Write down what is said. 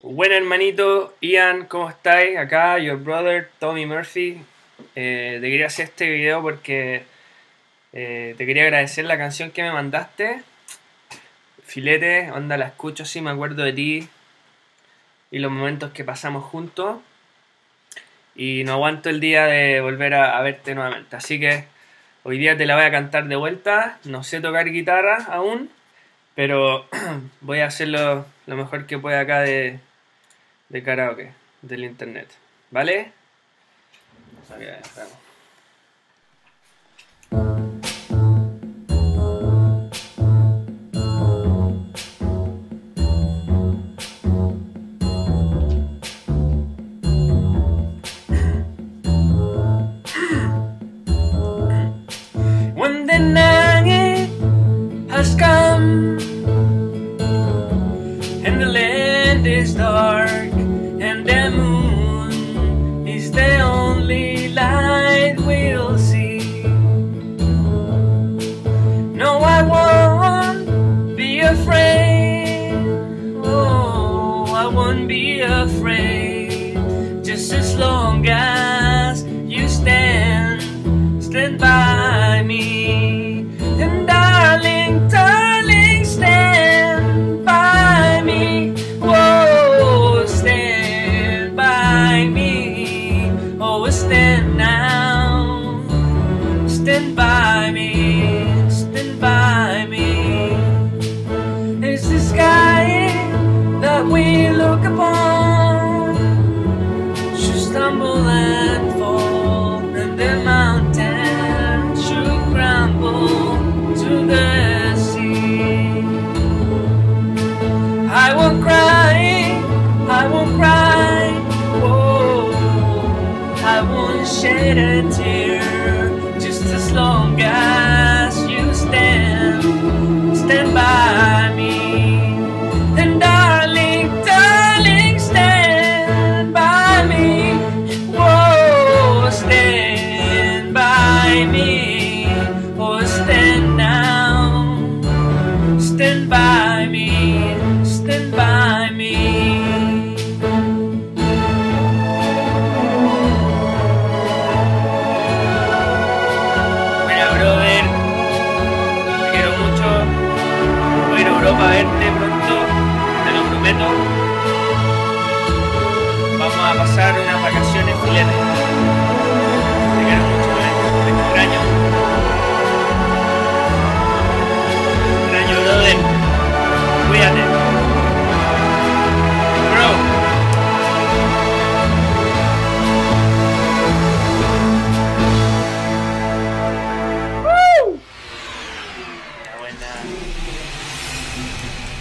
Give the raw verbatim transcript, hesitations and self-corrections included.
Buen hermanito, Ian, ¿cómo estáis? Acá, your brother, Tommy Murphy. Eh, te quería hacer este video porque eh, te quería agradecer la canción que me mandaste. Filete, onda, la escucho, sí, me acuerdo de ti y los momentos que pasamos juntos. Y no aguanto el día de volver a, a verte nuevamente. Así que hoy día te la voy a cantar de vuelta. No sé tocar guitarra aún, pero voy a hacerlo lo mejor que pueda acá de, de karaoke, del internet. ¿Vale? Aquí estamos. When the night has come and the land is dark and the moon is the only light we'll see. No, I won't be afraid. Oh, I won't be afraid. Just as long as you stand, stand by me. And darling, darling, stand by me. Whoa, stand by me. Oh, stand now. Stand by me. Stand by me. It's the sky that we look upon should stumble and fall, and the mountain should crumble to the sea. I won't cry, I won't cry, whoa, I won't shed a tear, just as long as you stand, stand by me. And darling, darling, stand by me. Whoa, stand by me. Oh, stand now. Stand by me. Stand by me. Bueno, brother, te quiero mucho. Voy a ir a Europa a verte pronto, te lo prometo. Vamos a pasar unas vacaciones filetes. Te quiero mucho, brother. Te extraño. Te extraño, brother. Cuídate. Bro. Woo. La buena.